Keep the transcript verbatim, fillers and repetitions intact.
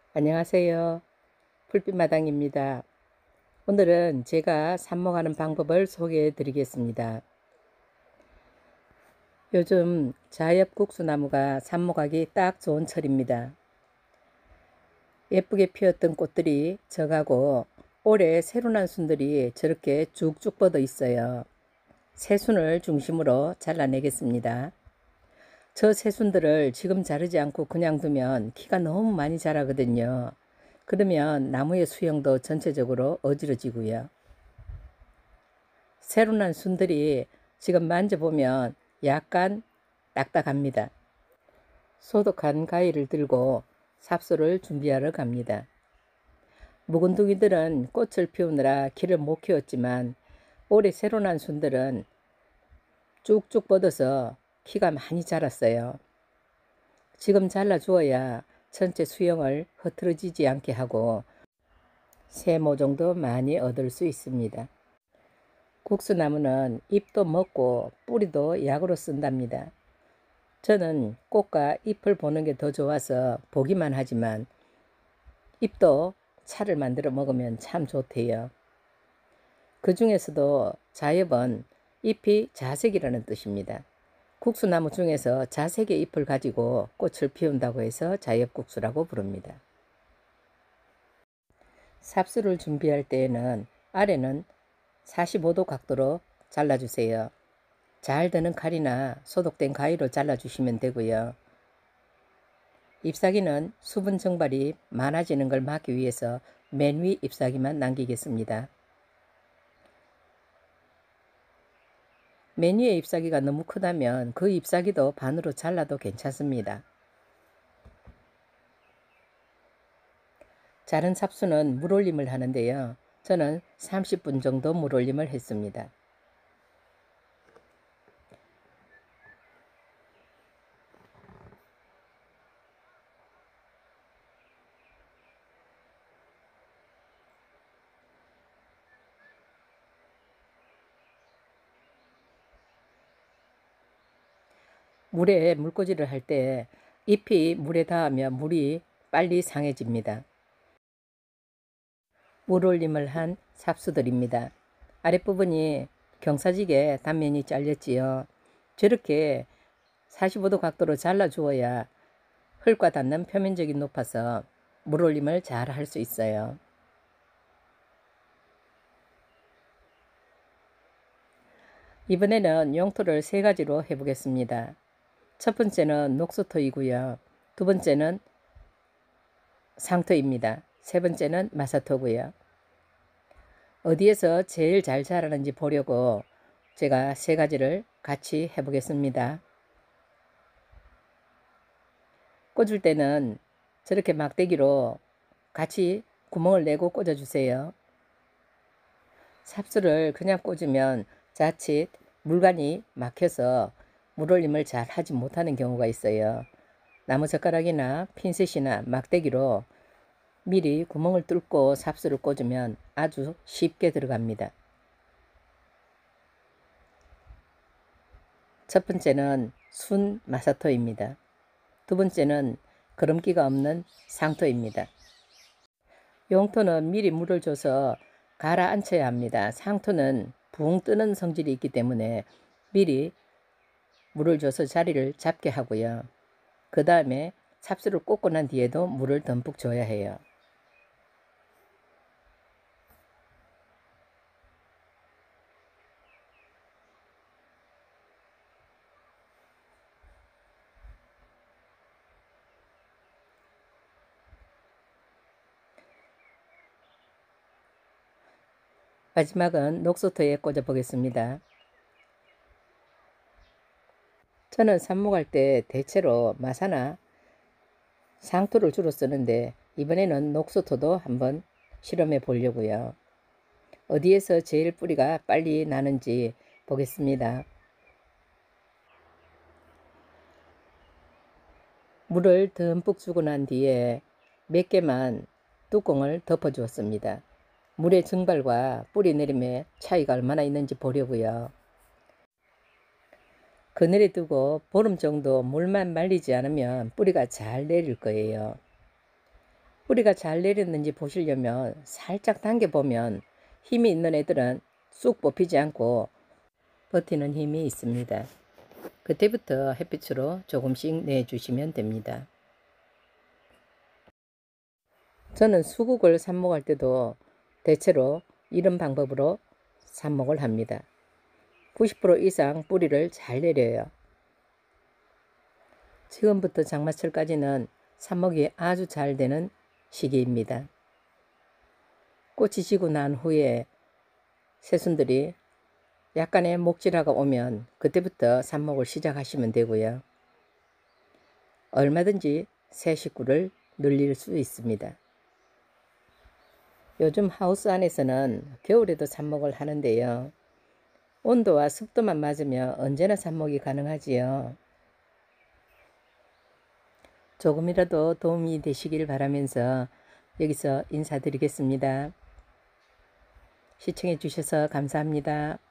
안녕하세요. 풀빛마당입니다. 오늘은 제가 삽목하는 방법을 소개해 드리겠습니다. 요즘 자엽국수나무가 삽목하기 딱 좋은 철입니다. 예쁘게 피었던 꽃들이 져가고 올해 새로 난 순들이 저렇게 쭉쭉 뻗어 있어요. 새순을 중심으로 잘라내겠습니다. 저 새순들을 지금 자르지 않고 그냥 두면 키가 너무 많이 자라거든요. 그러면 나무의 수형도 전체적으로 어지러지고요. 새로 난 순들이 지금 만져보면 약간 딱딱합니다. 소독한 가위를 들고 삽수를 준비하러 갑니다. 묵은둥이들은 꽃을 피우느라 키를 못 키웠지만 올해 새로 난 순들은 쭉쭉 뻗어서 키가 많이 자랐어요. 지금 잘라주어야 전체 수영을 흐트러지지 않게 하고 세모 정도 많이 얻을 수 있습니다. 국수나무는 잎도 먹고 뿌리도 약으로 쓴답니다. 저는 꽃과 잎을 보는 게 더 좋아서 보기만 하지만 잎도 차를 만들어 먹으면 참 좋대요. 그 중에서도 자엽은 잎이 자색이라는 뜻입니다. 국수나무 중에서 자색의 잎을 가지고 꽃을 피운다고 해서 자엽국수라고 부릅니다. 삽수를 준비할 때에는 아래는 사십오 도 각도로 잘라주세요. 잘 드는 칼이나 소독된 가위로 잘라주시면 되고요. 잎사귀는 수분 증발이 많아지는 걸 막기 위해서 맨 위 잎사귀만 남기겠습니다. 맨 위의 잎사귀가 너무 크다면 그 잎사귀도 반으로 잘라도 괜찮습니다. 자른 삽수는 물올림을 하는데요. 저는 삼십 분 정도 물올림을 했습니다. 물에 물꽂이를 할 때 잎이 물에 닿으면 물이 빨리 상해집니다. 물올림을 한 삽수들입니다. 아랫부분이 경사지게 단면이 잘렸지요. 저렇게 사십오 도 각도로 잘라주어야 흙과 닿는 표면적이 높아서 물올림을 잘 할 수 있어요. 이번에는 용토를 세 가지로 해보겠습니다. 첫 번째는 녹소토이고요. 두 번째는 상토입니다. 세 번째는 마사토고요. 어디에서 제일 잘 자라는지 보려고 제가 세 가지를 같이 해보겠습니다. 꽂을 때는 저렇게 막대기로 같이 구멍을 내고 꽂아주세요. 삽수를 그냥 꽂으면 자칫 물관이 막혀서 물올림을 잘 하지 못하는 경우가 있어요. 나무젓가락이나 핀셋이나 막대기로 미리 구멍을 뚫고 삽수를 꽂으면 아주 쉽게 들어갑니다. 첫 번째는 순 마사토입니다. 두 번째는 거름기가 없는 상토입니다. 용토는 미리 물을 줘서 가라앉혀야 합니다. 상토는 붕 뜨는 성질이 있기 때문에 미리 물을 줘서 자리를 잡게 하고요. 그 다음에 삽수를 꽂고 난 뒤에도 물을 듬뿍 줘야 해요. 마지막은 녹소토에 꽂아 보겠습니다. 저는 삽목할 때 대체로 마사나 상토를 주로 쓰는데 이번에는 녹소토도 한번 실험해 보려고요. 어디에서 제일 뿌리가 빨리 나는지 보겠습니다. 물을 듬뿍 주고 난 뒤에 몇 개만 뚜껑을 덮어 주었습니다. 물의 증발과 뿌리 내림의 차이가 얼마나 있는지 보려고요. 그늘에 두고 보름 정도 물만 말리지 않으면 뿌리가 잘 내릴 거예요. 뿌리가 잘 내렸는지 보시려면 살짝 당겨보면 힘이 있는 애들은 쑥 뽑히지 않고 버티는 힘이 있습니다. 그때부터 햇빛으로 조금씩 내주시면 됩니다. 저는 수국을 삽목할 때도 대체로 이런 방법으로 삽목을 합니다. 구십 퍼센트 이상 뿌리를 잘 내려요. 지금부터 장마철까지는 삽목이 아주 잘 되는 시기입니다. 꽃이 지고 난 후에 새순들이 약간의 목질화가 오면 그때부터 삽목을 시작하시면 되고요. 얼마든지 새 식구를 늘릴 수 있습니다. 요즘 하우스 안에서는 겨울에도 삽목을 하는데요. 온도와 습도만 맞으면 언제나 삽목이 가능하지요. 조금이라도 도움이 되시길 바라면서 여기서 인사드리겠습니다. 시청해 주셔서 감사합니다.